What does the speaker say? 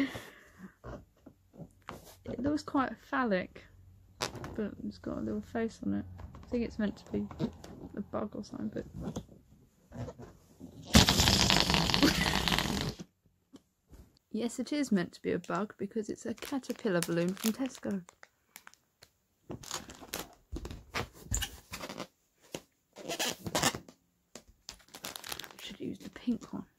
It looks quite phallic, but it's got a little face on it. I think it's meant to be a bug or something, but... Yes, it is meant to be a bug because it's a caterpillar balloon from Tesco. Should use the pink one.